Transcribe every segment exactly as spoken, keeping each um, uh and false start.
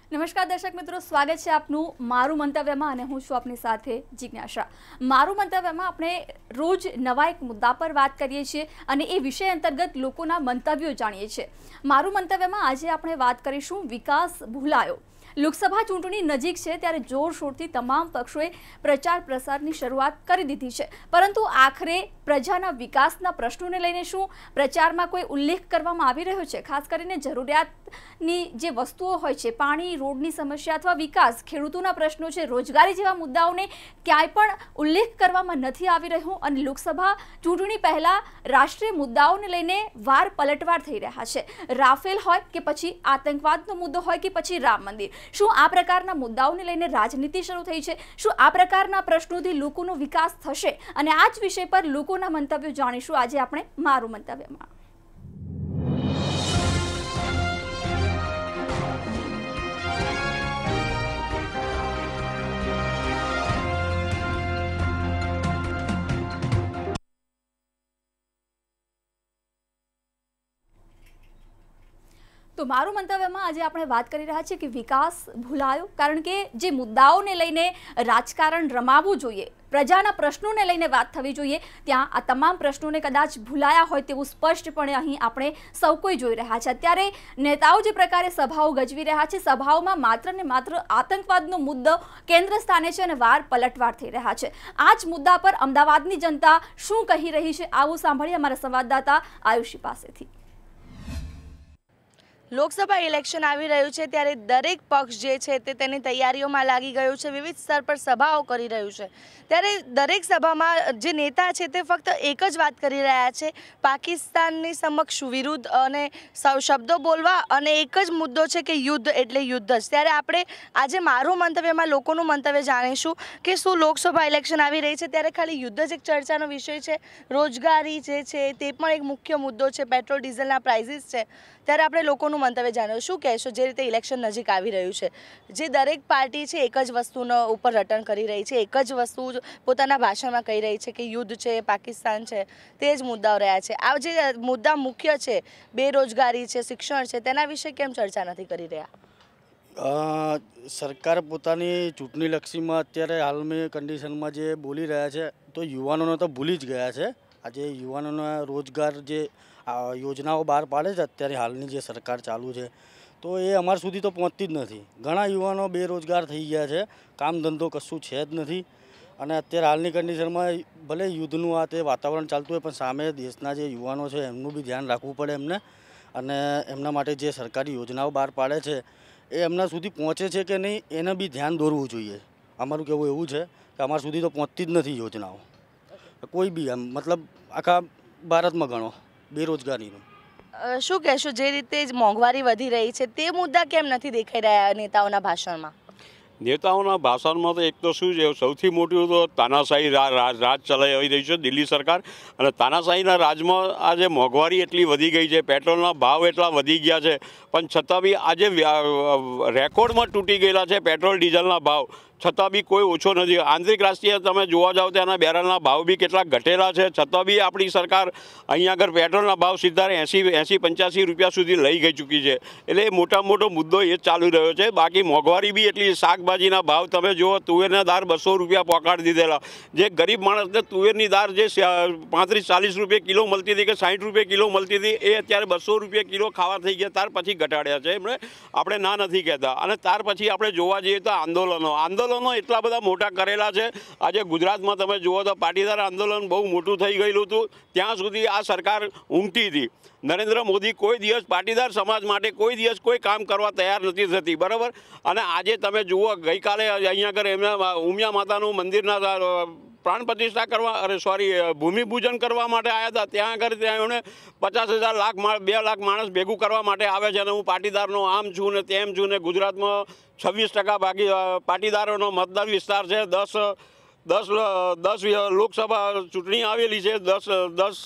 નમસ્કાર દર્શક મિત્રો, સ્વાગત છે આપનું મારું મંતવ્યમાં અને હું છું આપની સાથે જિજ્ઞાસા। મારું મંતવ્યમાં આપણે રોજ નવા એક મુદ્દા પર વાત કરીએ છીએ અને એ વિષય અંતર્ગત લોકોના મંતવ્યો જાણીએ છીએ। મારું મંતવ્યમાં આજે આપણે વાત કરીશું વિકાસ ભૂલાયો। લોકસભા ચૂંટણી નજીક છે ત્યારે જોરશોરથી તમામ પક્ષોએ પ્રચાર પ્રસારની શરૂઆત કરી દીધી છે, પરંતુ આખરે પ્રજાના વિકાસના પ્રશ્નોને લઈને શું પ્રચારમાં કોઈ ઉલ્લેખ કરવામાં આવી રહ્યો છે? ખાસ કરીને જરૂરિયાતની જે વસ્તુઓ હોય છે, પાણી, રોડની સમસ્યા અથવા વિકાસ, ખેડૂતોના પ્રશ્નો છે, રોજગારી જેવા મુદ્દાઓને ક્યાંય પણ ઉલ્લેખ કરવામાં નથી આવી રહ્યો અને લોકસભા ચૂંટણી પહેલા રાષ્ટ્રીય મુદ્દાઓને લઈને વાર પલટવાર થઈ રહ્યા છે। રાફેલ હોય કે પછી આતંકવાદનો મુદ્દો હોય કે પછી રામ મંદિર, શું આ પ્રકારના મુદ્દાઓને લઈને રાજનીતિ શરૂ થઈ છે? શું આ પ્રકારના પ્રશ્નોથી લોકોનો વિકાસ થશે? અને આ જ વિષય પર લોકોના મંતવ્યો જાણીશું આજે આપણે મારું મંતવ્યમાં। તો મારું મંતવ્યમાં આજે આપણે વાત કરી રહ્યા છીએ કે વિકાસ ભૂલાયો, કારણ કે જે મુદ્દાઓને લઈને રાજકારણ રમાવવું જોઈએ, પ્રજાના પ્રશ્નોને લઈને વાત થવી જોઈએ, ત્યાં આ તમામ પ્રશ્નોને કદાચ ભૂલાયા હોય તેવું સ્પષ્ટપણે અહીં આપણે સૌ કોઈ જોઈ રહ્યા છે। અત્યારે નેતાઓ જે પ્રકારે સભાઓ ગજવી રહ્યા છે, સભાઓમાં માત્ર ને માત્ર આતંકવાદનો મુદ્દો કેન્દ્ર સ્થાને છે અને વાર પલટવાર થઈ રહ્યા છે। આ જ મુદ્દા પર અમદાવાદની જનતા શું કહી રહી છે, આવું સાંભળીએ અમારા સંવાદદાતા આયુષી પાસેથી। લોકસભા ઇલેક્શન આવી રહ્યું છે ત્યારે દરેક પક્ષ જે છે તે તેની તૈયારીઓમાં લાગી ગયું છે, વિવિધ સ્તર પર સભાઓ કરી રહ્યું છે। ત્યારે દરેક સભામાં જે નેતા છે તે ફક્ત એક જ વાત કરી રહ્યા છે, પાકિસ્તાનની સમક્ષ વિરુદ્ધ અને શબ્દો બોલવા અને એક જ મુદ્દો છે કે યુદ્ધ એટલે યુદ્ધ જ। ત્યારે આપણે આજે મારું મંતવ્યમાં લોકોનું મંતવ્ય જાણીશું કે શું લોકસભા ઇલેક્શન આવી રહી છે ત્યારે ખાલી યુદ્ધ જ એક ચર્ચાનો વિષય છે? રોજગારી જે છે તે પણ એક મુખ્ય મુદ્દો છે, પેટ્રોલ ડીઝલના પ્રાઇસીસ છે, ત્યારે આપણે લોકોનું મંતવ્ય જાણ્યું। શું કહેશો જે રીતે ઇલેક્શન નજીક આવી રહ્યું છે, જે દરેક પાર્ટી છે એક જ વસ્તુનો ઉપર રટણ કરી રહી છે, એક જ વસ્તુ પોતાના ભાષણમાં કહી રહી છે કે યુદ્ધ છે, પાકિસ્તાન છે, તે જ મુદ્દાઓ રહ્યા છે। આ જે મુદ્દા મુખ્ય છે, બેરોજગારી છે, શિક્ષણ છે, તેના વિશે કેમ ચર્ચા નથી કરી રહ્યા? સરકાર પોતાની ચૂંટણીલક્ષીમાં અત્યારે હાલની કન્ડિશનમાં જે બોલી રહ્યા છે તો યુવાનોને તો ભૂલી જ ગયા છે। આજે યુવાનોના રોજગાર જે યોજનાઓ બહાર પાડે છે અત્યારે હાલની જે સરકાર ચાલુ છે તો એ અમારા સુધી તો પહોંચતી જ નથી। ઘણા યુવાનો બેરોજગાર થઈ ગયા છે, કામ ધંધો કશું છે જ નથી અને અત્યારે હાલની કન્ડિશનમાં ભલે યુદ્ધનું આ તે વાતાવરણ ચાલતું હોય પણ સામે દેશના જે યુવાનો છે એમનું બી ધ્યાન રાખવું પડે એમને, અને એમના માટે જે સરકારી યોજનાઓ બહાર પાડે છે એ એમના સુધી પહોંચે છે કે નહીં એને બી ધ્યાન દોરવું જોઈએ। અમારું કહેવું એવું છે કે અમારા સુધી તો પહોંચતી જ નથી યોજનાઓ, કોઈ બી આમ મતલબ આખા ભારતમાં ગણો બેરોજગારીનું। શું કહેશો જે રીતે જ મોંઘવારી વધી રહી છે તે મુદ્દા કેમ નથી દેખાઈ રહ્યા નેતાઓના ભાષણમાં? નેતાઓના ભાષણમાં તો એક તો શું છે, સૌથી મોટું તો તાનાશાહી રાજ ચલાવી રહી છે દિલ્હી સરકાર, અને તાનાશાહીના રાજમાં આજે મોંઘવારી એટલી વધી ગઈ છે, પેટ્રોલના ભાવ એટલા વધી ગયા છે, પણ છતાં બી આજે રેકોર્ડમાં તૂટી ગયેલા છે પેટ્રોલ ડીઝલના ભાવ, છતાં બી કોઈ ઓછો નથી। આંતરિક રાષ્ટ્રીય તમે જોવા જાઓ તો એના બેરલના ભાવ બી કેટલા ઘટેલા છે, છતાં બી આપણી સરકાર અહીંયા આગળ પેટ્રોલના ભાવ સીધા એંસી એંસી પંચ્યાસી રૂપિયા સુધી લઈ ગઈ ચૂકી છે। એટલે મોટા મોટો મુદ્દો એ જ ચાલુ રહ્યો છે। બાકી મોંઘવારી બી એટલી, શાકભાજીના ભાવ તમે જુઓ, તુવેરના દાળ બસો રૂપિયા પહોંચાડી દીધેલા, જે ગરીબ માણસને તુવેરની દાળ જે પાંત્રીસ ચાલીસ રૂપિયા કિલો મળતી હતી કે સાઠ રૂપિયા કિલો મળતી હતી એ અત્યારે બસો રૂપિયા કિલો ખાવા થઈ ગયા, ત્યાર પછી ઘટાડ્યા છે એમણે, આપણે ના નથી કહેતા। અને ત્યાર પછી આપણે જોવા જઈએ તો આંદોલનો આંદોલનો એટલા બધા મોટા કરેલા છે। આજે ગુજરાતમાં તમે જુઓ તો પાટીદાર આંદોલન બહુ મોટું થઈ ગયેલું હતું, ત્યાં સુધી આ સરકાર ઊંઘતી હતી। નરેન્દ્ર મોદી કોઈ દિવસ પાટીદાર સમાજ માટે કોઈ દિવસ કોઈ કામ કરવા તૈયાર નથી થતી, બરાબર। અને આજે તમે જુઓ ગઈકાલે અહીંયા આગળ એમના ઉમિયા માતાનું મંદિરના પ્રાણ પ્રતિષ્ઠા કરવા અરે સોરી ભૂમિપૂજન કરવા માટે આવ્યા હતા, ત્યાં આગળ ત્યાં એમણે પચાસ હજાર લાખ બે લાખ માણસ ભેગું કરવા માટે આવે છે અને હું પાટીદારનો આમ છું ને તેમ છું ને ગુજરાતમાં છવ્વીસ ટકા બાકી પાટીદારોનો મતદાર વિસ્તાર છે, દસ દસ દસ લોકસભા ચૂંટણી આવેલી છે, દસ દસ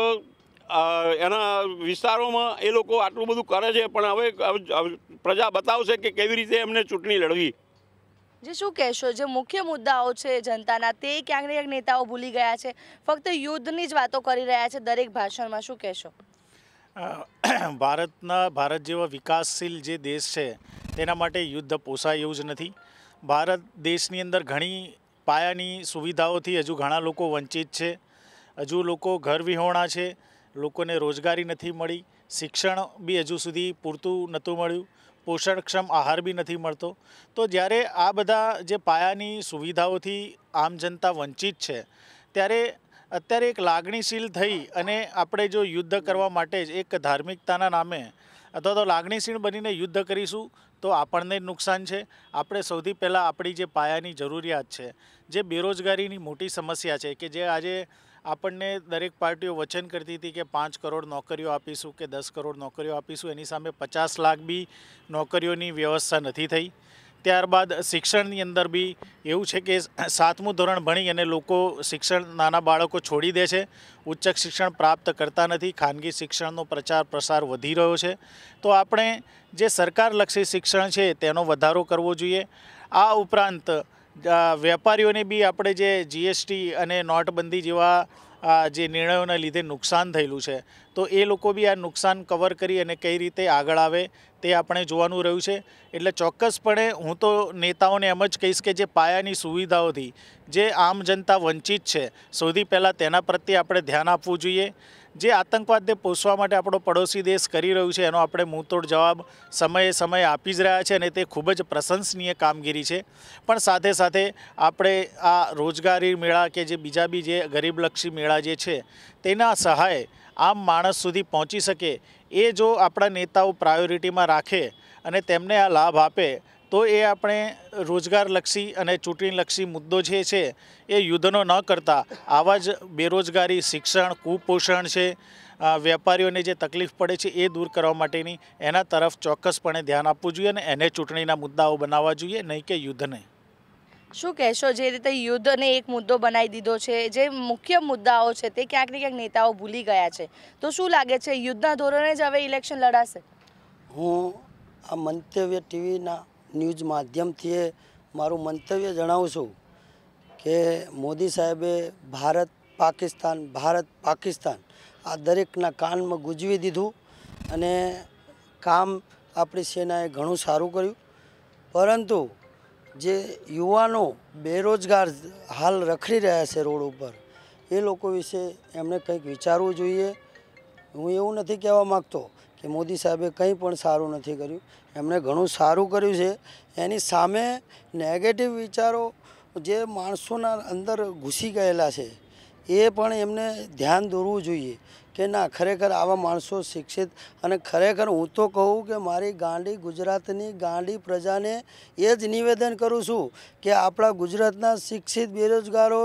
એના વિસ્તારોમાં એ લોકો આટલું બધું કરે છે, પણ હવે પ્રજા બતાવશે કે કેવી રીતે એમને ચૂંટણી લડવી। જે શું કહેશો જે મુખ્ય મુદ્દાઓ છે જનતાના તે ક્યાંક ને ક્યાંક નેતાઓ ભૂલી ગયા છે, ફક્ત યુદ્ધની જ વાતો કરી રહ્યા છે દરેક ભાષણમાં, શું કહેશો? ભારતના ભારત જેવા વિકાસશીલ જે દેશ છે તેના માટે યુદ્ધ પોસાય એવું જ નથી. ભારત દેશની અંદર ઘણી પાયાની સુવિધાઓથી હજુ ઘણા લોકો વંચિત છે. હજુ લોકો ઘર વિહોણા છે, લોકોને રોજગારી નથી મળી, શિક્ષણ બી હજુ સુધી પૂરતું નહોતું મળ્યું, પોષણક્ષમ આહાર બી નથી મળતો. તો જ્યારે આ બધા જે પાયાની સુવિધાઓથી આમ જનતા વંચિત છે, ત્યારે અત્યારે એક લાગણીશીલ થઈ અને આપણે જો યુદ્ધ કરવા માટે જ એક ધાર્મિકતાના નામે અથવા તો લાગણીશીલ બનીને યુદ્ધ કરીશું તો આપણને જ નુકસાન છે. આપણે સૌથી પહેલાં આપણી જે પાયાની જરૂરિયાત છે, જે બેરોજગારીની મોટી સમસ્યા છે, કે જે આજે આપણને દરેક પાર્ટીઓ વચન કરતી હતી કે પાંચ કરોડ નોકરીઓ આપીશું કે દસ કરોડ નોકરીઓ આપીશું, એની સામે પચાસ લાખ બી નોકરીઓની વ્યવસ્થા નથી થઈ. ત્યારબાદ શિક્ષણની અંદર બી એવું છે કે સાતમું ધોરણ ભણી અને લોકો શિક્ષણ નાના બાળકો છોડી દે છે, ઉચ્ચ શિક્ષણ પ્રાપ્ત કરતા નથી, ખાનગી શિક્ષણનો પ્રચાર પ્રસાર વધી રહ્યો છે. તો આપણે જે સરકારલક્ષી શિક્ષણ છે તેનો વધારો કરવો જોઈએ. આ ઉપરાંત વેપારીઓને બી આપણે જે જીએસટી અને નોટબંધી જેવા જે નિર્ણયોના લીધે નુકસાન થયેલું છે, તો એ લોકો બી આ નુકસાન કવર કરી અને કઈ રીતે આગળ આવે તે આપણે જોવાનું રહ્યું છે. એટલે ચોક્કસપણે હું તો નેતાઓને એમ જ કહીશ કે જે પાયાની સુવિધાઓથી જે આમ જનતા વંચિત છે, સૌથી પહેલાં તેના પ્રત્યે આપણે ધ્યાન આપવું જોઈએ. જે આતંકવાદને પોષવા માટે આપણો પડોશી દેશ કરી રહ્યું છે એનો આપણે મુંહતોડ જવાબ સમયે સમયે આપી જ રહ્યા છે અને તે ખૂબ જ પ્રશંસનીય કામગીરી છે. પણ સાથે સાથે આપણે આ રોજગારી મેળા કે જે બીજા બી જે ગરીબલક્ષી મેળા જે છે તેના સહાય આમ માણસ સુધી પહોંચી શકે, એ જો આપણા નેતાઓ પ્રાયોરિટીમાં રાખે અને તેમને આ લાભ આપે તો એ આપણે રોજગારલક્ષી અને ચૂંટણીલક્ષી મુદ્દો જે છે એ યુદ્ધનો ન કરતા આવા જ બેરોજગારી, શિક્ષણ, કુપોષણ છે, વેપારીઓને જે તકલીફ પડે છે એ દૂર કરવા માટેની એના તરફ ચોક્કસપણે ધ્યાન આપવું જોઈએ અને એને ચૂંટણીના મુદ્દાઓ બનાવવા જોઈએ, નહીં કે યુદ્ધને. શું કહેશો, જે રીતે યુદ્ધને એક મુદ્દો બનાવી દીધો છે, જે મુખ્ય મુદ્દાઓ છે તે ક્યાંક ને ક્યાંક નેતાઓ ભૂલી ગયા છે, તો શું લાગે છે યુદ્ધના ધોરણે જ હવે ઇલેક્શન લડાશે? હું આ મંતવ્ય ટીવીના ન્યૂઝ માધ્યમથી મારું મંતવ્ય જણાવું છું કે મોદી સાહેબે ભારત પાકિસ્તાન ભારત પાકિસ્તાન આ દરેકના કાનમાં ગુંજવી દીધું અને કામ આપણી સેનાએ ઘણું સારું કર્યું. પરંતુ જે યુવાનો બેરોજગાર હાલ રખડી રહ્યા છે રોડ ઉપર, એ લોકો વિશે એમણે કંઈક વિચારવું જોઈએ. હું એવું નથી કહેવા માગતો કે મોદી સાહેબે કંઈ પણ સારું નથી કર્યું, એમણે ઘણું સારું કર્યું છે. એની સામે નેગેટિવ વિચારો જે માણસોના અંદર ઘૂસી ગયેલા છે એ પણ એમને ધ્યાન દોરવું જોઈએ કે ના, ખરેખર આવા માણસો શિક્ષિત, અને ખરેખર હું તો કહું કે મારી ગાંડી ગુજરાતની ગાંડી પ્રજાને એ જ નિવેદન કરું છું કે આપણા ગુજરાતના શિક્ષિત બેરોજગારો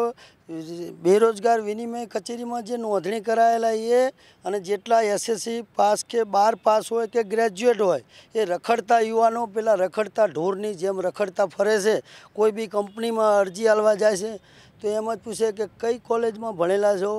બેરોજગાર વિનિમય કચેરીમાં જે નોંધણી કરાયેલા એ અને જેટલા એસએસસી પાસ કે બાર પાસ હોય કે ગ્રેજ્યુએટ હોય એ રખડતા યુવાનો પેલા રખડતા ઢોરની જેમ રખડતા ફરે છે. કોઈ બી કંપનીમાં અરજી આલવા જાય છે તો એમ જ પૂછે કે કઈ કોલેજમાં ભણેલા છો,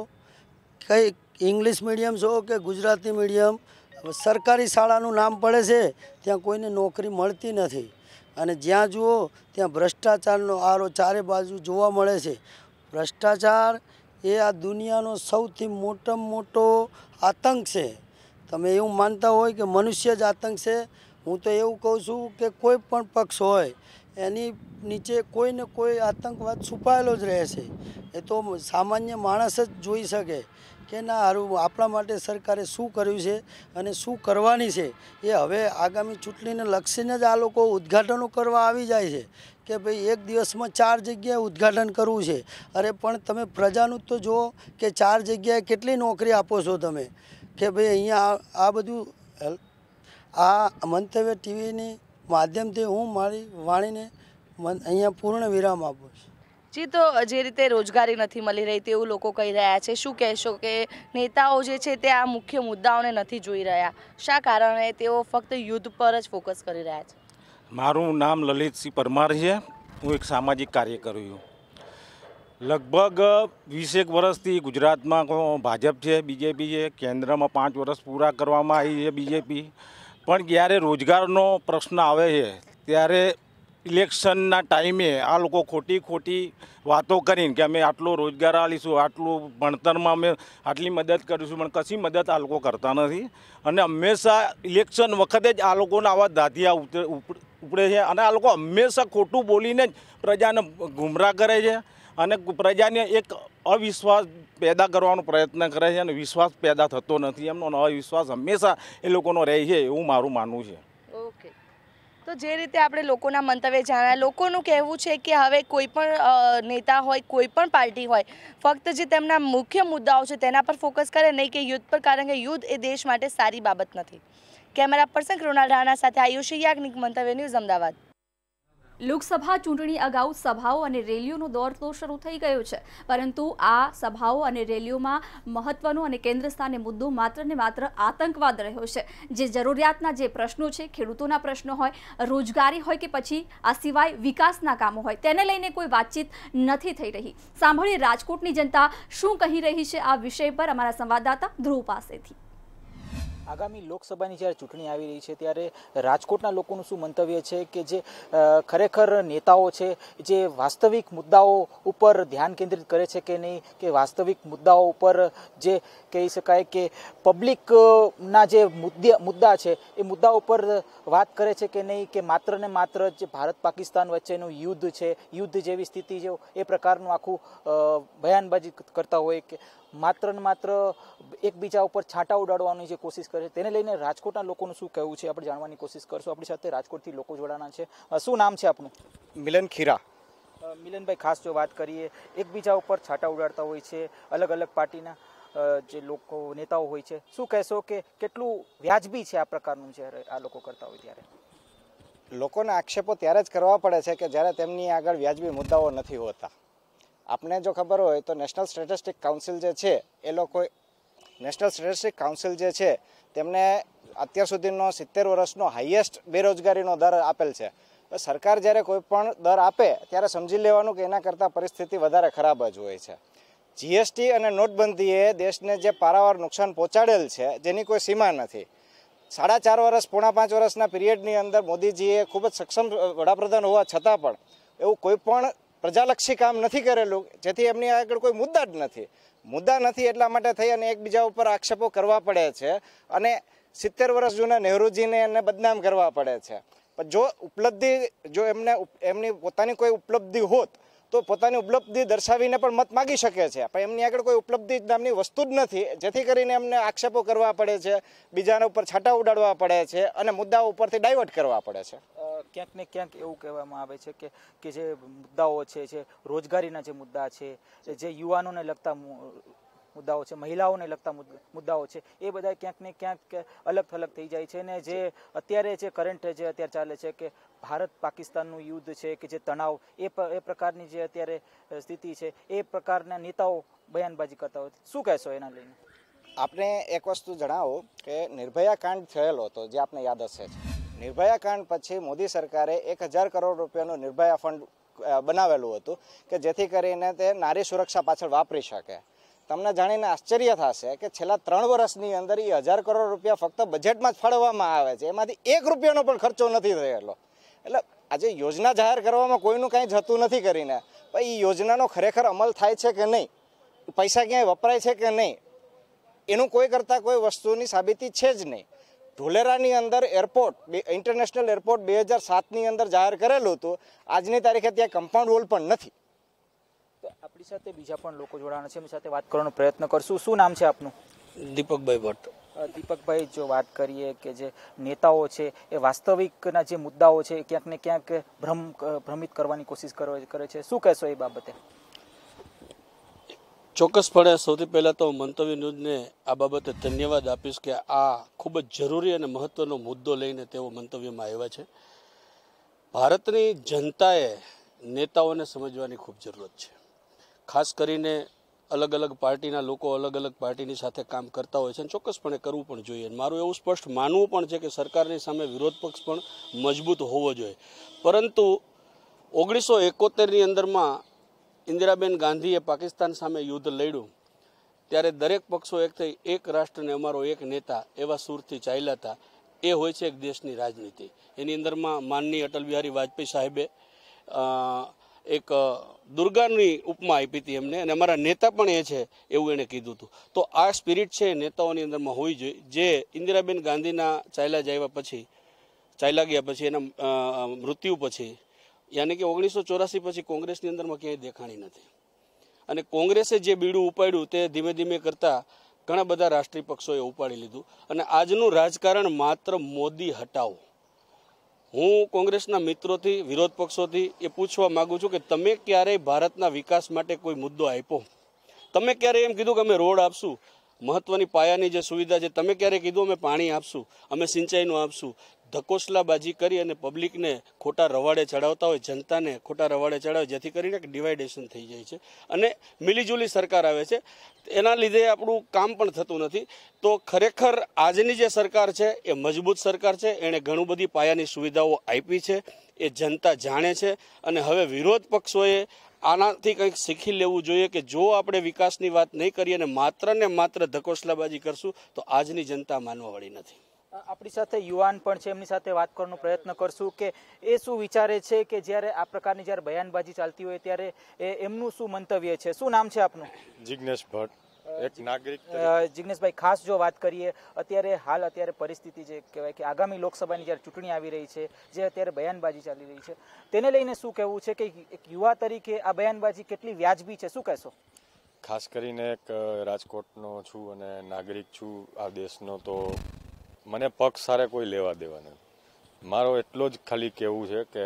કઈ ઇંગ્લિશ મીડિયમ છો કે ગુજરાતી મીડિયમ. સરકારી શાળાનું નામ પડે છે ત્યાં કોઈને નોકરી મળતી નથી અને જ્યાં જુઓ ત્યાં ભ્રષ્ટાચારનો આરો ચારે બાજુ જોવા મળે છે. ભ્રષ્ટાચાર એ આ દુનિયાનો સૌથી મોટામાં મોટો આતંક છે. તમે એવું માનતા હોય કે મનુષ્ય જ આતંક છે, હું તો એવું કહું છું કે કોઈ પણ પક્ષ હોય એની નીચે કોઈ ને કોઈ આતંકવાદ છુપાયેલો જ રહે છે. એ તો સામાન્ય માણસ જ જોઈ શકે કે ના, હારું આપણા માટે સરકારે શું કર્યું છે અને શું કરવાની છે. એ હવે આગામી ચૂંટણીને લક્ષીને જ આ લોકો ઉદ્ઘાટનો કરવા આવી જાય છે કે ભાઈ એક દિવસમાં ચાર જગ્યાએ ઉદ્ઘાટન કરવું છે. અરે પણ તમે પ્રજાનું તો જુઓ કે ચાર જગ્યાએ કેટલી નોકરી આપો છો તમે, કે ભાઈ અહીંયા આ બધું. આ મંતવ્ય ટીવીની માધ્યમથી હું મારી વાણીને અહીંયા પૂર્ણ વિરામ આપું છું. જી, તો જે રીતે રોજગારી નથી મળી રહી તેવું લોકો કહી રહ્યા છે, શું કહેશો કે નેતાઓ જે છે તે આ મુખ્ય મુદ્દાઓને નથી જોઈ રહ્યા? શા કારણે તેઓ ફક્ત યુદ્ધ પર જ ફોકસ કરી રહ્યા છે? મારું નામ લલિતસિંહ પરમાર છે. હું એક સામાજિક કાર્યકર છું. લગભગ વીસેક વર્ષથી ગુજરાતમાં ભાજપ છે, બીજેપી છે, કેન્દ્રમાં પાંચ વર્ષ પૂરા કરવામાં આવી છે બીજેપી. પણ જ્યારે રોજગારનો પ્રશ્ન આવે છે ત્યારે ઇલેક્શનના ટાઈમે આ લોકો ખોટી ખોટી વાતો કરીને કે અમે આટલો રોજગાર આલીશું, આટલું ભણતરમાં અમે આટલી મદદ કરીશું, પણ કશી મદદ આ લોકો કરતા નથી. અને હંમેશા ઇલેક્શન વખતે જ આ લોકોના આવા દાધિયા ઉપડે છે અને આ લોકો હંમેશા ખોટું બોલીને જ પ્રજાને ગુમરાહ કરે છે અને પ્રજાને એક અવિશ્વાસ પેદા કરવાનો પ્રયત્ન કરે છે અને વિશ્વાસ પેદા થતો નથી. એમનો અવિશ્વાસ હંમેશા એ લોકોનો રહે છે એવું મારું માનવું છે. ઓકે, તો જે રીતે આપણે લોકોના મંતવ્ય જાણ્યા, લોકોનું કહેવું છે કે હવે કોઈ પણ નેતા હોય, કોઈ પણ પાર્ટી હોય, ફક્ત જે તેમના મુખ્ય મુદ્દાઓ છે તેના પર ફોકસ કરે, નહીં કે યુદ્ધ પર, કારણ કે યુદ્ધ એ દેશ માટે સારી બાબત નથી. કેમેરા પર્સન કૃણાલ રાણા સાથે આયુષી યાજ્ઞિક, મંતવ્ય ન્યૂઝ, અમદાવાદ. લોકસભા ચૂંટણી અગાઉ સભાઓ અને રેલીઓનો દોર તો શરૂ થઈ ગયો છે, પરંતુ આ સભાઓ અને રેલીઓમાં મહત્વનો અને કેન્દ્ર સ્થાને મુદ્દો માત્ર ને માત્ર આતંકવાદ રહ્યો છે. જે જરૂરિયાતના જે પ્રશ્નો છે, ખેડૂતોના પ્રશ્નો હોય, રોજગારી હોય કે પછી આ સિવાય વિકાસના કામો હોય, તેને લઈને કોઈ વાતચીત નથી થઈ રહી. સાંભળીએ રાજકોટની જનતા શું કહી રહી છે આ વિષય પર અમારા સંવાદદાતા ધ્રુવ પાસેથી. આગામી લોકસભાની જ્યારે ચૂંટણી આવી રહી છે ત્યારે રાજકોટના લોકોનું શું મંતવ્ય છે કે જે ખરેખર નેતાઓ છે જે વાસ્તવિક મુદ્દાઓ ઉપર ધ્યાન કેન્દ્રિત કરે છે કે નહીં, કે વાસ્તવિક મુદ્દાઓ ઉપર જે કહી શકાય કે પબ્લિકના જે મુદ્દે મુદ્દા છે એ મુદ્દા ઉપર વાત કરે છે કે નહીં, કે માત્ર ને માત્ર જે ભારત પાકિસ્તાન વચ્ચેનું યુદ્ધ છે, યુદ્ધ જેવી સ્થિતિ છે એ પ્રકારનું આખું બયાનબાજી કરતા હોય, કે માત્ર ને માત્ર એકબીજા ઉપર છાંટા ઉડાડવાની જે કોશિશ કરે છે, તેને લઈને રાજકોટના લોકોનું શું કહેવું છે આપણે જાણવાની કોશિશ કરશું. આપણી સાથે રાજકોટથી લોકો જોડાણા છે. શું નામ છે આપનું? મિલન ખીરા. મિલનભાઈ, ખાસ જો વાત કરીએ, એકબીજા ઉપર છાંટા ઉડાડતા હોય છે અલગ અલગ પાર્ટીના જે લોકો નેતાઓ હોય છે, શું કહેશો કે કેટલું વ્યાજબી છે આ પ્રકારનું જ્યારે આ લોકો કરતા હોય ત્યારે? લોકોના આક્ષેપો ત્યારે જ કરવા પડે છે કે જ્યારે તેમની આગળ વ્યાજબી મુદ્દાઓ નથી હોતા. આપને જો ખબર હોય તો નેશનલ સ્ટેટિસ્ટિક કાઉન્સિલ જે છે એ લોકો નેશનલ સ્ટેટિસ્ટિક કાઉન્સિલ જે છે તેમને અત્યાર સુધીનો સિત્તેર વર્ષનો હાઈએસ્ટ બેરોજગારીનો દર આપેલ છે. સરકાર જ્યારે કોઈ પણ દર આપે ત્યારે સમજી લેવાનું કે એના કરતાં પરિસ્થિતિ વધારે ખરાબ જ હોય છે. જીએસટી અને નોટબંધીએ દેશને જે પારાવાર નુકસાન પહોંચાડેલ છે જેની કોઈ સીમા નથી. સાડા ચાર વર્ષ પોણા પાંચ વર્ષના પીરિયડની અંદર મોદીજીએ ખૂબ જ સક્ષમ વડાપ્રધાન હોવા છતાં પણ એવું કોઈ પણ પ્રજાલક્ષી કામ નથી કરેલું, જેથી એમની આગળ કોઈ મુદ્દા જ નથી. મુદ્દા નથી એટલા માટે થઈ અને એકબીજા ઉપર આક્ષેપો કરવા પડે છે અને સિત્તેર વર્ષ જૂના નહેરુજીને એને બદનામ કરવા પડે છે. પણ જો ઉપલબ્ધિ જો એમને એમની પોતાની કોઈ ઉપલબ્ધિ હોત તો પોતાની ઉપલબ્ધિ દર્શાવીને પણ મત માગી શકે છે, પણ એમની આગળ કોઈ ઉપલબ્ધિ નામની વસ્તુ જ નથી, જેથી કરીને એમને આક્ષેપો કરવા પડે છે, બીજાના ઉપર છાંટા ઉડાડવા પડે છે અને મુદ્દાઓ ઉપરથી ડાયવર્ટ કરવા પડે છે. ક્યાંક ને ક્યાંક એવું કહેવામાં આવે છે કે કે જે મુદ્દાઓ છે, જે રોજગારીના જે મુદ્દા છે, જે યુવાનોને લગતા મુદ્દાઓ છે, મહિલાઓને લગતા મુદ્દાઓ છે, એ બધા ક્યાંક ને ક્યાંક અલગ થલગ થઈ જાય છે. ને જે અત્યારે જે કરંટ જે અત્યારે ચાલે છે કે ભારત પાકિસ્તાનનું યુદ્ધ છે, કે જે તણાવ એ એ પ્રકારની જે અત્યારે સ્થિતિ છે, એ પ્રકારના નેતાઓ બયાનબાજી કરતા હોય, શું કહેશો એના લઈને? આપણે એક વસ્તુ જણાવો કે નિર્ભયા કાંડ થયેલો હતો, જે આપને યાદ હશે. નિર્ભયા કાંડ પછી મોદી સરકારે એક હજાર કરોડ રૂપિયાનું નિર્ભયા ફંડ બનાવેલું હતું કે જેથી કરીને તે નારી સુરક્ષા પાછળ વાપરી શકે. તમને જાણીને આશ્ચર્ય થશે કે છેલ્લા ત્રણ વર્ષની અંદર એ હજાર કરોડ રૂપિયા ફક્ત બજેટમાં જ ફાળવવામાં આવે છે, એમાંથી એક રૂપિયાનો પણ ખર્ચો નથી થયેલો. એટલે આજે યોજના જાહેર કરવામાં કોઈનું કાંઈ જતું નથી કરીને, પણ એ યોજનાનો ખરેખર અમલ થાય છે કે નહીં, પૈસા ક્યાંય વપરાય છે કે નહીં, એનું કોઈ કરતાં કોઈ વસ્તુની સાબિતી છે જ નહીં. ઢોલેરાની અંદર એરપોર્ટ ઇન્ટરનેશનલ એરપોર્ટ બે હજાર સાતની અંદર જાહેર કરેલું હતું, આજની તારીખે ત્યાં કમ્પાઉન્ડ વોલ પણ નથી. આપણી સાથે બીજા પણ લોકો જોડાણા છે, એમની સાથે વાત કરવાનો પ્રયત્ન કરશું. શું નામ છે આપનું? દીપકભાઈ ભટ્ટ. દીપકભાઈ, જો વાત કરીએ કે જે નેતાઓ છે એ વાસ્તવિકના જે મુદ્દાઓ છે એ ક્યાંક ને ક્યાંક ભ્રમ ભ્રમિત કરવાની કોશિશ કરે છે, શું કહેશો એ બાબતે? ચોક્કસપણે સૌથી પહેલાં તો મંતવ્ય ન્યૂઝને આ બાબતે ધન્યવાદ આપીશ કે આ ખૂબ જ જરૂરી અને મહત્ત્વનો મુદ્દો લઈને તેઓ મંતવ્યમાં આવ્યા છે. ભારતની જનતાએ નેતાઓને સમજવાની ખૂબ જરૂરત છે. ખાસ કરીને અલગ અલગ પાર્ટીના લોકો અલગ અલગ પાર્ટીની સાથે કામ કરતા હોય છે, અને ચોક્કસપણે કરવું પણ જોઈએ. મારું એવું સ્પષ્ટ માનવું પણ છે કે સરકારની સામે વિરોધ પક્ષ પણ મજબૂત હોવો જોઈએ. પરંતુ ઓગણીસો એકોતેરની અંદરમાં ઇન્દિરાબેન ગાંધીએ પાકિસ્તાન સામે યુદ્ધ લડ્યું ત્યારે દરેક પક્ષો એક થઈ એક રાષ્ટ્રને અમારો એક નેતા એવા સૂરથી ચાલ્યા હતા. એ હોય છે એક દેશની રાજનીતિ. એની અંદરમાં માનનીય અટલ બિહારી વાજપેયી સાહેબે એક દુર્ગાની ઉપમા આપી હતી એમને, અને અમારા નેતા પણ એ છે એવું એણે કીધું હતું. તો આ સ્પિરિટ છે નેતાઓની અંદરમાં હોવી જોઈએ, જે ઇન્દિરાબેન ગાંધીના ચાલ્યા જાય પછી ચાલ્યા ગયા પછી એના મૃત્યુ પછી યાની કે ઓગણીસો ચોરાસી પછી કોંગ્રેસની અંદરમાં ક્યાંય દેખાણી નથી. અને કોંગ્રેસે જે બીડું ઉપાડ્યું તે ધીમે ધીમે કરતાં ઘણા બધા રાષ્ટ્રીય પક્ષોએ ઉપાડી લીધું. અને આજનું રાજકારણ માત્ર મોદી હટાવો. હું કોંગ્રેસના મિત્રોથી, વિરોધ પક્ષોથી એ પૂછવા માગું છું કે તમે ક્યારેય ભારતના વિકાસ માટે કોઈ મુદ્દો આપ્યો? તમે ક્યારેય એમ કીધું કે અમે રોડ આપશું, મહત્વની પાયાની જે સુવિધા છે, તમે ક્યારેય કીધું અમે પાણી આપશું, અમે સિંચાઈનું આપશું? ધકોસલાબાજી કરી અને પબ્લિકને ખોટા રવાડે ચડાવતા હોય, જનતાને ખોટા રવાડે ચડાવે, જેથી કરીને ડિવાઇડેશન થઈ જાય છે અને મિલીજુલી સરકાર આવે છે. એના લીધે આપણું કામ પણ થતું નથી. તો ખરેખર આજની જે સરકાર છે એ મજબૂત સરકાર છે. એણે ઘણું બધી પાયાની સુવિધાઓ આપી છે, એ જનતા જાણે છે. અને હવે વિરોધ પક્ષોએ આનાથી કંઈક શીખી લેવું જોઈએ કે જો આપણે વિકાસની વાત નહીં કરીએ અને માત્ર ને માત્ર ધકોસલાબાજી કરશું તો આજની જનતા માનવાવાળી નથી. આપણી સાથે યુવાન પણ છે, એમની સાથે વાત કરવાનો પ્રયત્ન કરશું કે એ શું વિચારે છે કે જ્યારે આ પ્રકારની જ્યારે બયાનબાજી ચાલતી હોય ત્યારે એમનું શું મંતવ્ય છે. શું નામ છે આપનું? જિગ્નેશ ભટ્ટ, એક નાગરિક. જિગ્નેશભાઈ, ખાસ જો વાત કરીએ અત્યારે હાલ અત્યારે પરિસ્થિતિ જે કહેવાય કે આગામી લોકસભાની જ્યારે ચૂંટણી આવી રહી છે, જે અત્યારે બયાનબાજી ચાલી રહી છે, તેને લઈને શું કહેવું છે કે એક યુવા તરીકે આ બયાનબાજી કેટલી વ્યાજબી છે, શું કહેશો? ખાસ કરીને એક રાજકોટનો છું અને નાગરિક છું આ દેશનો, તો મને પક્ષ સારે કોઈ લેવા દેવા નથી. મારો એટલો જ ખાલી કહેવું છે કે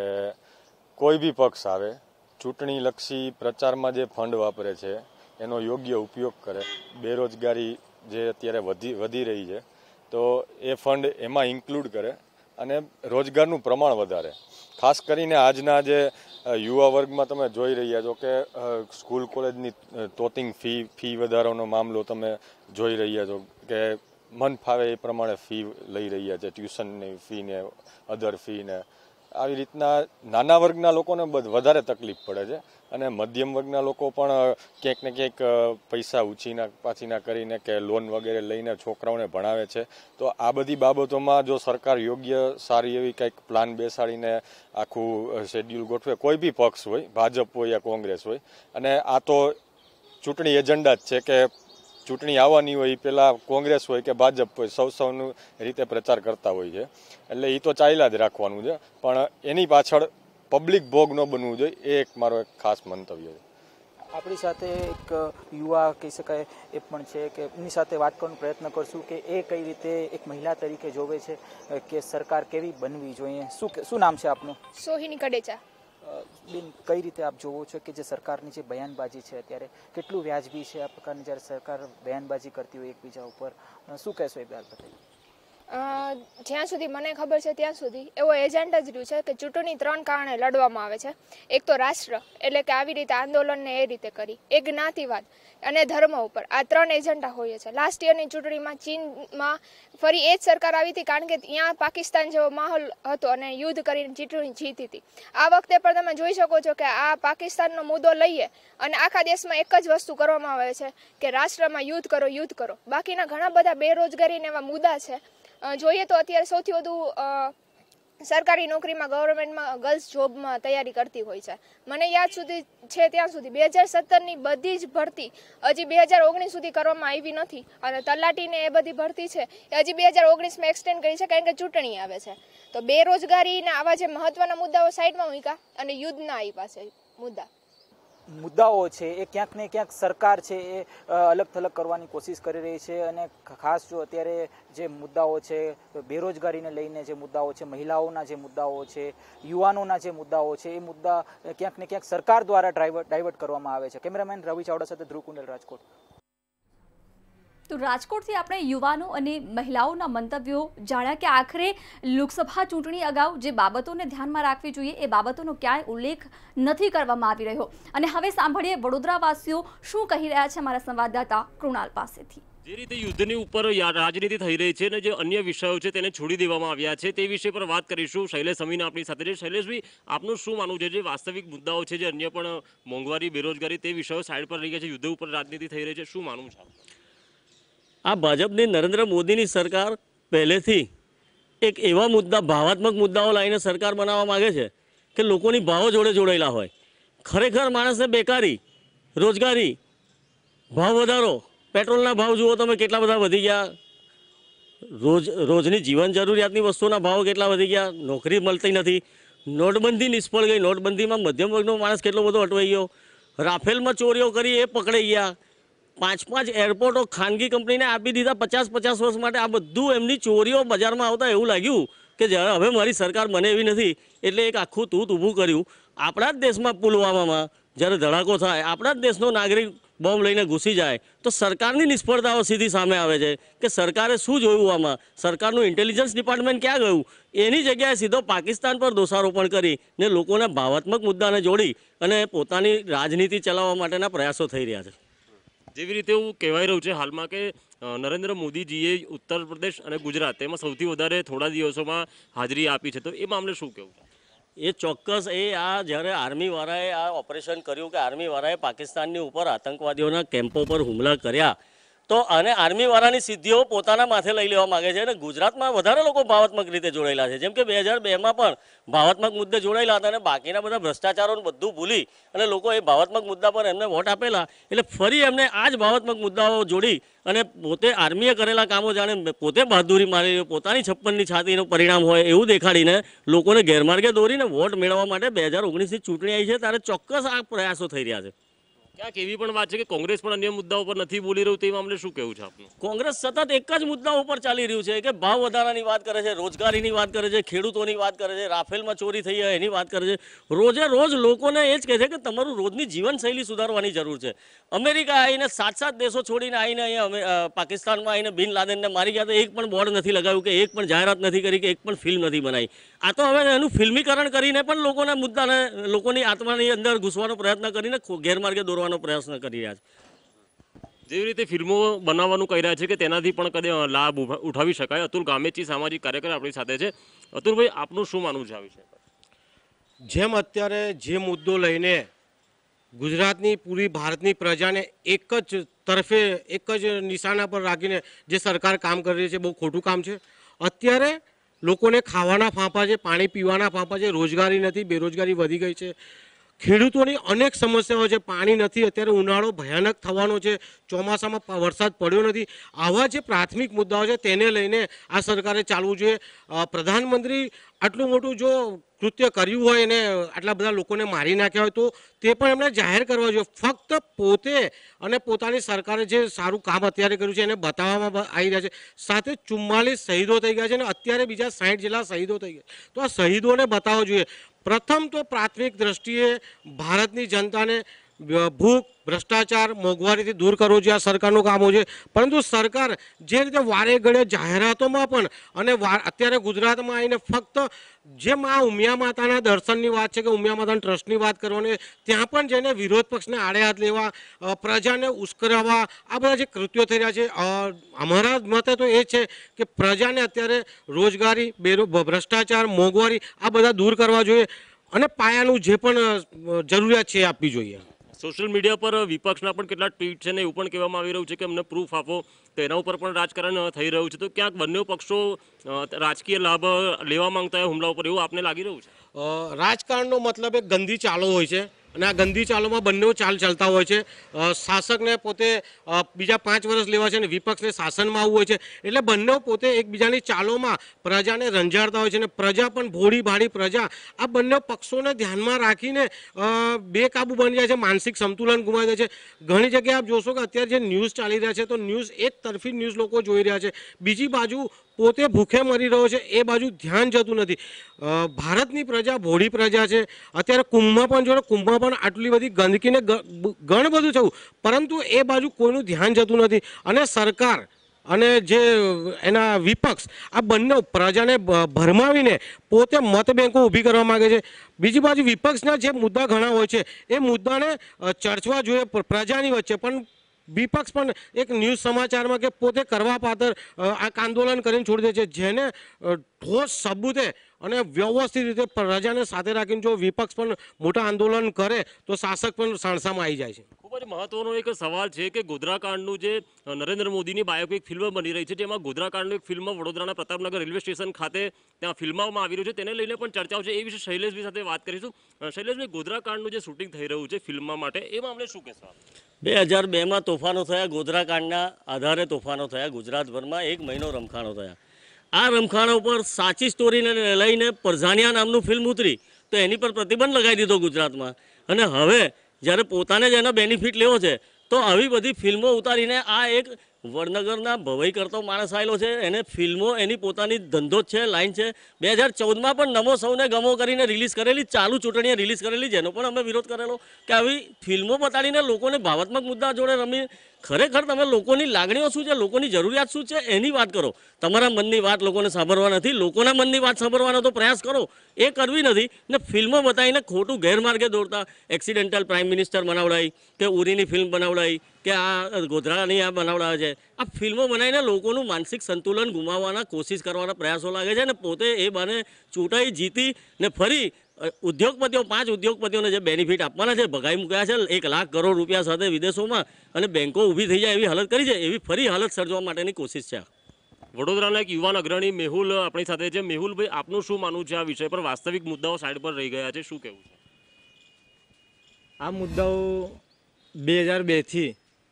કોઈ બી પક્ષ આવે, ચૂંટણીલક્ષી પ્રચારમાં જે ફંડ વાપરે છે એનો યોગ્ય ઉપયોગ કરે. બેરોજગારી જે અત્યારે વધી વધી રહી છે તો એ ફંડ એમાં ઇન્ક્લુડ કરે અને રોજગારનું પ્રમાણ વધારે. ખાસ કરીને આજના જે યુવા વર્ગમાં તમે જોઈ રહ્યા છો કે સ્કૂલ કોલેજની તોતિંગ ફી ફી વધારાનો મામલો તમે જોઈ રહ્યા છો કે મન ફાવે એ પ્રમાણે ફી લઈ રહ્યા છે, ટ્યુશનની ફી ને અધર ફી ને. આવી રીતના નાના વર્ગના લોકોને વધારે તકલીફ પડે છે અને મધ્યમ વર્ગના લોકો પણ ક્યાંક ને ક્યાંક પૈસા ઉછીના પાછીના કરીને કે લોન વગેરે લઈને છોકરાઓને ભણાવે છે. તો આ બધી બાબતોમાં જો સરકાર યોગ્ય સારી એવી કંઈક પ્લાન બેસાડીને આખું શેડ્યુલ ગોઠવે, કોઈ બી પક્ષ હોય, ભાજપ હોય યા કોંગ્રેસ હોય, અને આ તો ચૂંટણી એજન્ડા જ છે કે ચૂંટણી આવવાની હોય એ પહેલાં કોંગ્રેસ હોય કે ભાજપ હોય સૌ સૌનું રીતે પ્રચાર કરતા હોય છે, એટલે એ તો ચાલ્યા જ રાખવાનું છે. પણ એની પાછળ પબ્લિક ભોગ ન બનવું જોઈએ, એ એક મારો એક ખાસ મંતવ્ય છે. આપણી સાથે એક યુવા કહી શકાય એ પણ છે કે એમની સાથે વાત કરવાનો પ્રયત્ન કરશું કે એ કઈ રીતે એક મહિલા તરીકે જોવે છે કે સરકાર કેવી બનવી જોઈએ. શું શું નામ છે આપનું? સોહિની કડેચા. બેન, કઈ રીતે આપ જોવો છો કે જે સરકારની જે બયાનબાજી છે અત્યારે કેટલું વ્યાજબી છે? આ પ્રકારની જ્યારે સરકાર બયાનબાજી કરતી હોય એકબીજા ઉપર, શું કહેશો એ બાબતે? જ્યાં સુધી મને ખબર છે ત્યાં સુધી એવો એજન્ટ જ રહ્યું છે કે ચૂંટણી ત્રણ કારણે લડવામાં આવે છે. એક તો રાષ્ટ્ર, એટલે કે આવી રીતે આંદોલનને એ રીતે કરી, એક જ્ઞાતિવાદ અને ધર્મ ઉપર. આ ત્રણ એજન્ડા હોય છે. લાસ્ટ યરની ચૂંટણીમાં ચીનમાં ફરી એ જ સરકાર આવી હતી કારણ કે ત્યાં પાકિસ્તાન જેવો માહોલ હતો અને યુદ્ધ કરીને ચૂંટણી જીતી હતી. આ વખતે પણ તમે જોઈ શકો છો કે આ પાકિસ્તાનનો મુદ્દો લઈએ અને આખા દેશમાં એક જ વસ્તુ કરવામાં આવે છે કે રાષ્ટ્રમાં યુદ્ધ કરો, યુદ્ધ કરો. બાકીના ઘણા બધા બેરોજગારીને એવા મુદ્દા છે. જોઈએ તો અત્યારે સૌથી વધુ સરકારી નોકરીમાં, ગવર્મેન્ટમાં ગર્લ્સ જોબમાં તૈયારી કરતી હોય છે. મને યાદ સુધી છે ત્યાં સુધી બે હજાર સત્તરની બધી જ ભરતી હજી બે હજાર ઓગણીસ સુધી કરવામાં આવી નથી અને તલાટીને એ બધી ભરતી છે એ હજી બે હજાર ઓગણીસમાં એક્સટેન્ડ કરી છે કારણ કે ચૂંટણી આવે છે. તો બેરોજગારીના આવા જે મહત્વના મુદ્દાઓ સાઈડમાં મૂક્યા અને યુદ્ધના આવી પાસે મુદ્દા મુદ્દાઓ છે એ ક્યાંક ને ક્યાંક સરકાર છે એ અલગ થલગ કરવાની કોશિશ કરી રહી છે. અને ખાસ જો અત્યારે જે મુદ્દાઓ છે, બેરોજગારીને લઈને જે મુદ્દાઓ છે, મહિલાઓના જે મુદ્દાઓ છે, યુવાનોના જે મુદ્દાઓ છે, એ મુદ્દા ક્યાંક ને ક્યાંક સરકાર દ્વારા ડ્રાઈવર્ટ ડાયવર્ટ કરવામાં આવે છે. કેમેરામેન રવિ ચાવડા સાથે ધ્રુવ કુંડલ, રાજકોટ. તો રાજકોટથી આપણે યુવાનો અને મહિલાઓના મંતવ્યો જાણ્યા કે આખરે લોકસભા ચૂંટણી અગાઉ જે બાબતોને ધ્યાનમાં રાખવી જોઈએ એ બાબતોનો ક્યાંય ઉલ્લેખ નથી કરવામાં આવી રહ્યો. અને હવે સાંભળીએ વડોદરાવાસીઓ શું કહી રહ્યા છે અમારા સંવાદદાતા કૃણાલ પાસેથી. જે રીતે યુદ્ધની ઉપર રાજનીતિ થઈ રહી છે અને જે અન્ય વિષયો છે તેને છોડી દેવામાં આવ્યા છે તે વિષય પર વાત કરીશું. શૈલેષ અમીના આપણી સાથે છે. શૈલેષભાઈ, આપનું શું માનવું છે? જે વાસ્તવિક મુદ્દાઓ છે, જે અન્ય પણ મોંઘવારી, બેરોજગારી, તે વિષયો સાઈડ પર રહી ગયા છે, યુદ્ધ ઉપર રાજનીતિ થઈ રહી છે, શું માનવું છે? આ ભાજપની નરેન્દ્ર મોદીની સરકાર પહેલેથી એક એવા મુદ્દા, ભાવાત્મક મુદ્દાઓ લાવીને સરકાર બનાવવા માગે છે કે લોકોની ભાવો જોડે જોડાયેલા હોય. ખરેખર માણસને બેકારી, રોજગારી, ભાવ વધારો, પેટ્રોલના ભાવ જુઓ તમે કેટલા બધા વધી ગયા, રોજ રોજની જીવન જરૂરિયાતની વસ્તુના ભાવ કેટલા વધી ગયા, નોકરી મળતી નથી, નોટબંધી નિષ્ફળ ગઈ, નોટબંધીમાં મધ્યમ વર્ગનો માણસ કેટલો બધો અટવાઈ ગયો, રાફેલમાં ચોરીઓ કરી એ પકડાઈ ગયા, પાંચ પાંચ એરપોર્ટો ખાનગી કંપનીને આપી દીધા પચાસ પચાસ વર્ષ માટે. આ બધું એમની ચોરીઓ બજારમાં આવતા એવું લાગ્યું કે જ્યારે હવે મારી સરકાર બને એવી નથી એટલે એક આખું તૂત ઊભું કર્યું. આપણા જ દેશમાં પુલવામામાં જ્યારે ધડાકો થાય, આપણા જ દેશનો નાગરિક બોમ્બ લઈને ઘૂસી જાય તો સરકારની નિષ્ફળતાઓ સીધી સામે આવે છે કે સરકારે શું જોયું, આમાં સરકારનું ઇન્ટેલિજન્સ ડિપાર્ટમેન્ટ ક્યાં ગયું. એની જગ્યાએ સીધો પાકિસ્તાન પર દોષારોપણ કરી ને લોકોને ભાવાત્મક મુદ્દાને જોડી અને પોતાની રાજનીતિ ચલાવવા માટેના પ્રયાસો થઈ રહ્યા છે. જેવી રીતે એવું કહેવાય રહ્યું છે હાલમાં કે નરેન્દ્ર મોદીજીએ ઉત્તર પ્રદેશ અને ગુજરાત તેમાં સૌથી વધારે થોડા દિવસોમાં હાજરી આપી છે, તો એ મામલે શું કહેવું? એ ચોક્કસ એ આ જ્યારે આર્મીવાળાએ આ ઓપરેશન કર્યું કે આર્મીવાળાએ પાકિસ્તાનની ઉપર આતંકવાદીઓના કેમ્પો પર હુમલા કર્યા તો અને આર્મીવાળાની સિદ્ધિઓ પોતાના માથે લઈ લેવા માગે છે. અને ગુજરાતમાં વધારે લોકો ભાવાત્મક રીતે જોડાયેલા છે, જેમ કે બે હજાર બેમાં પણ ભાવાત્મક મુદ્દે જોડાયેલા હતા અને બાકીના બધા ભ્રષ્ટાચારોને બધું ભૂલી અને લોકો એ ભાવાત્મક મુદ્દા પર એમને વોટ આપેલા. એટલે ફરી એમને આ જ ભાવાત્મક મુદ્દાઓ જોડી અને પોતે આર્મીએ કરેલા કામો જાણે પોતે બહાદુરી મારી પોતાની છપ્પનની છાતીનું પરિણામ હોય એવું દેખાડીને લોકોને ગેરમાર્ગે દોરીને વોટ મેળવવા માટે બે હજાર ઓગણીસની ચૂંટણી આવી છે ત્યારે ચોક્કસ આ પ્રયાસો થઈ રહ્યા છે. ક્યાંક એવી પણ વાત છે કે કોંગ્રેસ પણ અન્ય મુદ્દાઓ પર નથી બોલી રહ્યું, તે મામલે શું કહેવું છે આપનું? કોંગ્રેસ સતત એક જ મુદ્દા ઉપર ચાલી રહ્યું છે કે ભાવ વધારાની વાત કરે છે, રોજગારીની વાત કરે છે, ખેડૂતોની વાત કરે છે, રાફેલમાં ચોરી થઈ હોય એની વાત કરે છે. રોજે રોજ લોકોને એ જ કહે છે કે તમારું રોજની જીવનશૈલી સુધારવાની જરૂર છે. અમેરિકા આવીને સાત સાત દેશો છોડીને આવીને અહીંયા પાકિસ્તાનમાં આવીને બિન લાદેનને મારી ગયા તો એક પણ બોર્ડ નથી લગાવ્યું કે એક પણ જાહેરાત નથી કરી કે એક પણ ફિલ્મ નથી બનાવી. આ તો હવે એનું ફિલ્મીકરણ કરીને પણ લોકોના મુદ્દાને લોકોની આત્માની અંદર ઘૂસવાનો પ્રયત્ન કરીને ગેરમાર્ગે દોરવાનો પ્રયત્ન કરી રહ્યા છે. જેવી રીતે ફિલ્મો બનાવવાનું કહી રહ્યા છે કે તેનાથી પણ કદી લાભ ઉઠાવી શકાય. અતુલ ગામેચી સામાજિક કાર્યકર આપણી સાથે છે. અતુલભાઈ, આપનું શું માનવું છે આ વિશે? જેમ અત્યારે જે મુદ્દો લઈને ગુજરાતની પૂરી ભારતની પ્રજાને એક જ તરફે એક જ નિશાના પર રાખીને જે સરકાર કામ કરી રહી છે બહુ ખોટું કામ છે. અત્યારે લોકોને ખાવાના ફાંફા છે, પાણી પીવાના ફાંફા છે, રોજગારી નથી, બેરોજગારી વધી ગઈ છે, ખેડૂતોની અનેક સમસ્યાઓ છે, પાણી નથી, અત્યારે ઉનાળો ભયાનક થવાનો છે, ચોમાસામાં વરસાદ પડ્યો નથી. આવા જે પ્રાથમિક મુદ્દાઓ છે તેને લઈને આ સરકારે ચાલવું જોઈએ. પ્રધાનમંત્રી આટલું મોટું જો કૃત્ય કર્યું હોય અને આટલા બધા લોકોને મારી નાખ્યા હોય તો તે પણ એમણે જાહેર કરવા જોઈએ. ફક્ત પોતે અને પોતાની સરકારે જે સારું કામ અત્યારે કર્યું છે એને બતાવવામાં આવી રહ્યા છે. સાથે ચુમ્માલીસ શહીદો થઈ ગયા છે અને અત્યારે બીજા સાઠ જેટલા શહીદો થઈ ગયા, તો આ શહીદોને બતાવવો જોઈએ. પ્રથમ તો પ્રાથમિક દ્રષ્ટિએ ભારતની જનતાને ભૂખ, ભ્રષ્ટાચાર, મોંઘવારીથી દૂર કરવો જોઈએ, આ સરકારનું કામ હોય છે. પરંતુ સરકાર જે રીતે વારે ઘડે જાહેરાતોમાં પણ અને અત્યારે ગુજરાતમાં આવીને ફક્ત જે મા ઉમિયા માતાના દર્શનની વાત છે કે ઉમિયા માતાના ટ્રસ્ટની વાત કરવાની, ત્યાં પણ જઈને વિરોધ પક્ષને આડે હાથ લેવા, પ્રજાને ઉશ્કેરવા, આ બધા જે કૃત્યો થઈ રહ્યા છે, અમારા મતે તો એ છે કે પ્રજાને અત્યારે રોજગારી, બેરો ભ્રષ્ટાચાર, મોંઘવારી આ બધા દૂર કરવા જોઈએ અને પાયાનું જે પણ જરૂરિયાત છે એ આપવી જોઈએ. સોશિયલ મીડિયા પર વિપક્ષના પણ કેટલા ટ્વીટ છે ને એવું પણ કહેવામાં આવી રહ્યું છે કે અમને પ્રૂફ આપો, તેના ઉપર પણ રાજકારણ થઈ રહ્યું છે. તો ક્યાંક બંને પક્ષો રાજકીય લાભ લેવા માંગતા હોય હુમલા ઉપર, એવું આપને લાગી રહ્યું છે? રાજકારણનો મતલબ એક ગંદી ચાલો હોય છે અને આ ગંદી ચાલોમાં બંને ચાલ ચાલતા હોય છે. શાસકને પોતે બીજા પાંચ વર્ષ લેવા છે અને વિપક્ષને શાસનમાં આવવું હોય છે. એટલે બંને પોતે એકબીજાની ચાલોમાં પ્રજાને રંજાડતા હોય છે અને પ્રજા પણ ભોળી ભાળી પ્રજા આ બંને પક્ષોને ધ્યાનમાં રાખીને બેકાબુ બની જાય છે, માનસિક સંતુલન ગુમાવી દે છે. ઘણી જગ્યાએ આપ જોશો કે અત્યારે જે ન્યૂઝ ચાલી રહ્યા છે તો ન્યૂઝ એક તરફી ન્યૂઝ લોકો જોઈ રહ્યા છે, બીજી બાજુ પોતે ભૂખે મરી રહ્યો છે એ બાજુ ધ્યાન જતું નથી. ભારતની પ્રજા ભોળી પ્રજા છે. અત્યારે કુંભમાં પણ જો કુંભમાં પણ આટલી બધી ગંદકીને ઘણું બધું થયું પરંતુ એ બાજુ કોઈનું ધ્યાન જતું નથી અને સરકાર અને જે એના વિપક્ષ આ બંને પ્રજાને ભરમાવીને પોતે મત બેંકો ઊભી કરવા માગે છે. બીજી બાજુ વિપક્ષના જે મુદ્દા ઘણા હોય છે એ મુદ્દાને ચર્ચવા જોઈએ પ્રજાની વચ્ચે, પણ વિપક્ષ પણ એક ન્યૂઝ સમાચારમાં કે પોતે કરવા પાત્ર આ આંદોલન કરીને છોડી દે છે. જેને ઠોસ સબૂતે અને વ્યવસ્થિત રીતે પ્રજાને સાથે રાખીને જો વિપક્ષ પણ મોટા આંદોલન કરે તો શાસક પણ સાણસામાં આવી જાય છે. ખૂબ જ મહત્વનો એક સવાલ છે કે ગોધરાકાંડનું જે નરેન્દ્ર મોદીની બાયોપિક ફિલ્મ બની રહી છે, જેમાં ગોધરાકાંડનું એક ફિલ્મ વડોદરાના પ્રતાપનગર રેલવે સ્ટેશન ખાતે ત્યાં ફિલ્મવામાં આવી રહ્યું છે, તેને લઈને પણ ચર્ચાઓ છે. એ વિશે શૈલેષભાઈ સાથે વાત કરીશું. શૈલેષભાઈ, ગોધરાકાંડનું જે શૂટિંગ થઈ રહ્યું છે ફિલ્મ માટે, એ મામલે શું કહેશો? બે હજાર બેમાં તોફાનો થયા, ગોધરાકાંડના આધારે તોફાનો થયા, ગુજરાતભરમાં એક મહિનો રમખાણો થયા. આ રમખાણો પર સાચી સ્ટોરીને લઈને પરઝાનિયા નામનું ફિલ્મ ઉતરી તો એની પર પ્રતિબંધ લગાવી દીધો ગુજરાતમાં. અને હવે જ્યારે પોતાને જ એનો બેનિફિટ લેવો છે તો આવી બધી ફિલ્મો ઉતારીને આ એક વડનગરના ભવાઈ કરતો માણસ આવેલો છે, એને ફિલ્મો એની પોતાની ધંધો જ છે, લાઈન છે. બે હજાર ચૌદમાં પણ નમો સૌને ગમો કરીને રિલીઝ કરેલી, ચાલુ ચૂંટણીએ રિલીઝ કરેલી, જેનો પણ અમે વિરોધ કરેલો કે આવી ફિલ્મો બતાડીને લોકોને ભાવાત્મક મુદ્દા જોડે રમી. ખરેખર તમે લોકોની લાગણીઓ શું છે, લોકોની જરૂરિયાત શું છે એની વાત કરો. તમારા મનની વાત લોકોને સાંભળવા નથી, લોકોના મનની વાત સાંભળવાનો તો પ્રયાસ કરો, એ કરવી નથી. ને ફિલ્મો બતાવીને ખોટું ગેરમાર્ગે દોડતા, એક્સિડેન્ટલ પ્રાઇમ મિનિસ્ટર બનાવડાવી કે ઉરીની ફિલ્મ બનાવડાવી કે આ ગોધરાની આ બનાવડાવે છે. આ ફિલ્મો બનાવીને લોકોનું માનસિક સંતુલન ગુમાવવાના કોશિશ કરવાના પ્રયાસો લાગે છે. અને પોતે એ બાને ચૂંટાઈ જીતી ને ફરી ઉદ્યોગપતિઓ, પાંચ ઉદ્યોગપતિઓને જે બેનિફિટ આપવાના છે, ભગાઈ મૂક્યા છે એક લાખ કરોડ રૂપિયા સાથે વિદેશોમાં, અને બેંકો ઊભી થઈ જાય એવી હાલત કરી છે, એવી ફરી હાલત સર્જવા માટેની કોશિશ છે. વડોદરાના એક યુવાન અગ્રણી મેહુલ આપણી સાથે છે. મેહુલભાઈ, આપનું શું માનવું છે આ વિષય પર? વાસ્તવિક મુદ્દાઓ સાઈડ પર રહી ગયા છે, શું કહેવું છે? આ મુદ્દાઓ બે હજાર બેથી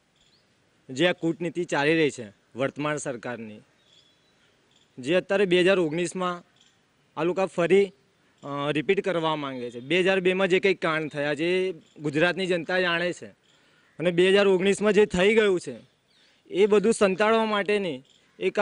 જે આ કૂટનીતિ ચાલી રહી છે વર્તમાન સરકારની, જે અત્યારે બે હજાર ઓગણીસમાં આ લોકો ફરી રિપીટ કરવા માંગે છે. બે હજાર બેમાં જે કંઈક કાંડ થયા જે ગુજરાતની જનતા જાણે છે, અને બે હજાર ઓગણીસમાં જે થઈ ગયું છે એ બધું સંતાડવા માટેની એક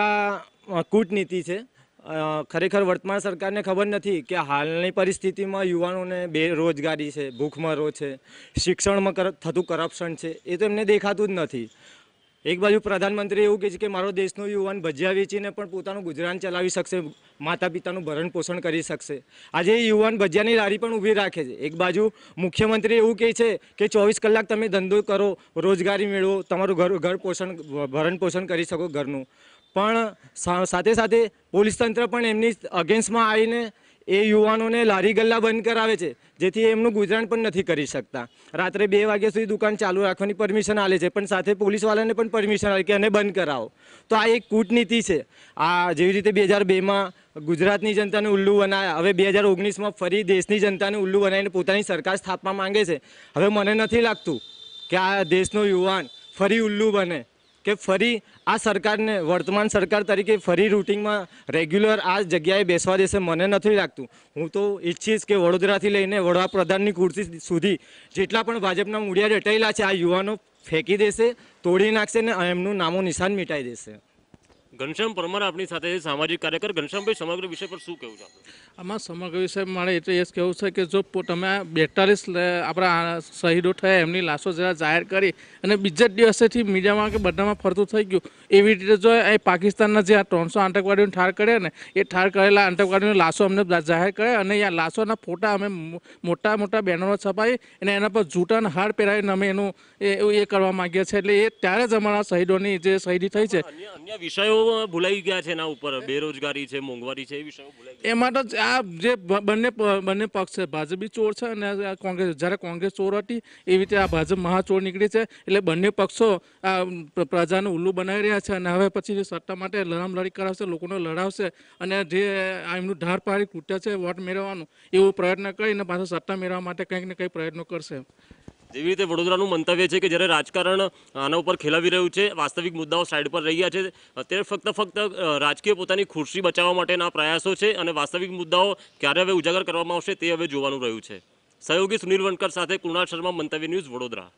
આ કૂટનીતિ છે. ખરેખર વર્તમાન સરકારને ખબર નથી કે હાલની પરિસ્થિતિમાં યુવાનોને બેરોજગારી છે, ભૂખમરો છે, શિક્ષણમાં થતું કરપ્શન છે, એ તો એમને દેખાતું જ નથી. એક બાજુ પ્રધાનમંત્રી એવું કહે છે કે મારો દેશનો યુવાન ભજીયા વેચીને પણ પોતાનું ગુજરાન ચલાવી શકશે, માતા પિતાનું ભરણ પોષણ કરી શકશે. આજે યુવાન ભજીયાની લારી પણ ઊભી રાખે છે. એક બાજુ મુખ્યમંત્રી એવું કહે છે કે ચોવીસ કલાક તમે ધંધો કરો, રોજગારી મેળવો, તમારું ઘર ઘર પોષણ ભરણ પોષણ કરી શકો ઘરનું. પણ સાથે સાથે પોલીસ તંત્ર પણ એમની અગેન્સ્ટમાં આવીને એ યુવાનોને લારી ગલ્લા બંધ કરાવે છે, જેથી એમનું ગુજરાન પણ નથી કરી શકતા. રાત્રે બે વાગ્યા સુધી દુકાન ચાલુ રાખવાની પરમિશન આલે છે, પણ સાથે પોલીસવાળાને પણ પરમિશન આવે કે એને બંધ કરાવો. તો આ એક કૂટનીતિ છે. આ જેવી રીતે બે હજાર બેમાં ગુજરાતની જનતાને ઉલ્લુ બનાવ્યા, હવે બે હજાર ઓગણીસમાં ફરી દેશની જનતાને ઉલ્લુ બનાવીને પોતાની સરકાર સ્થાપવા માંગે છે. હવે મને નથી લાગતું કે આ દેશનો યુવાન ફરી ઉલ્લુ બને, કે ફરી આ સરકારને વર્તમાન સરકાર તરીકે ફરી રૂટિંગમાં રેગ્યુલર આ જગ્યાએ બેસવા દેશે. મને નથી લાગતું. હું તો ઈચ્છીશ કે વડોદરાથી લઈને વડાપ્રધાનની ખુરશી સુધી જેટલા પણ ભાજપના મૂળિયા દટાયેલા છે આ યુવાનો ફેંકી દેશે, તોડી નાખશે ને એમનું નામો નિશાન મિટાઈ દેશે. ઘનશ્યામ પરમાર આપણી સાથે સામાજિક કાર્યકર. ઘનશ્યામભાઈ, સમગ્ર વિષય પર શું કહેવું છે? આમાં સમગ્ર વિષય મારે એટલે એ જ કહેવું છે કે જો તમે બેતાલીસ આપણા શહીદો થયા એમની લાશો જરા જાહેર કરી અને બીજા જ દિવસેથી મીડિયામાં કે બધામાં ફરતું થઈ ગયું, એવી રીતે જો એ પાકિસ્તાનના જે આ ત્રણસો આતંકવાદીઓને ઠાર કર્યા ને એ ઠાર કરેલા આતંકવાદીઓની લાશો અમને જાહેર કરે અને આ લાશોના ફોટા અમે મોટા મોટા બેનરો છપાવી અને એના પર જૂતાના હાર પહેરાવીને અમે એનું એ કરવા માંગીએ છીએ. એટલે એ ત્યારે જ અમારા શહીદોની જે શહીદી થઈ છે. અન્ય વિષયો ભૂલાઈ ગયા છે એના ઉપર, બેરોજગારી છે, મોંઘવારી છે, એ વિષયો ભૂલાઈ ગયા. એમાં તો આ જે બંને બંને પક્ષ છે, ભાજપ બી ચોર છે અને કોંગ્રેસ, જ્યારે કોંગ્રેસ ચોર હતી એવી રીતે આ ભાજપ મહાચોર નીકળી છે. એટલે બંને પક્ષો આ પ્રજાને ઉલ્લુ બનાવી રહ્યા છે અને હવે પછી સત્તા માટે લડામલડી કરાવશે, લોકોને લડાવશે અને જે એમનું ઢાર પાડી કૃત્ય છે વોટ મેળવવાનું એવું પ્રયત્ન કરીને પાછા સત્તા મેળવવા માટે કંઈક ને કંઈક પ્રયત્નો કરશે. જેવી રીતે વડોદરાનું મંતવ્ય છે કે જ્યારે રાજકારણ આના ઉપર ખેલાવી રહ્યું છે, વાસ્તવિક મુદ્દાઓ સાઈડ પર રહી ગયા છે, અત્યારે ફક્ત ફક્ત રાજકીય પોતાની ખુરશી બચાવવા માટેના પ્રયાસો છે અને વાસ્તવિક મુદ્દાઓ ક્યારે હવે ઉજાગર કરવામાં આવશે તે હવે જોવાનું રહ્યું છે. સહયોગી સુનિલ વનકર સાથે કુણાલ શર્મા, મંતવ્ય ન્યૂઝ, વડોદરા.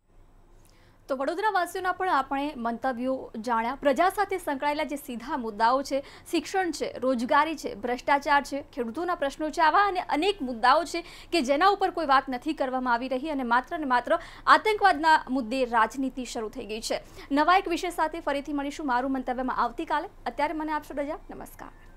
તો વડોદરાવાસીઓના પણ આપણે મંતવ્યો જાણ્યા. પ્રજા સાથે સંકળાયેલા જે સીધા મુદ્દાઓ છે, શિક્ષણ છે, રોજગારી છે, ભ્રષ્ટાચાર છે, ખેડૂતોના પ્રશ્નો છે, આવા અને અનેક મુદ્દાઓ છે કે જેના ઉપર કોઈ વાત નથી કરવામાં આવી રહી અને માત્ર ને માત્ર આતંકવાદના મુદ્દે રાજનીતિ શરૂ થઈ ગઈ છે. નવા એક વિષય સાથે ફરીથી મળીશું મારું મંતવ્યમાં આવતીકાલે. અત્યારે મને આપશો રજા. નમસ્કાર.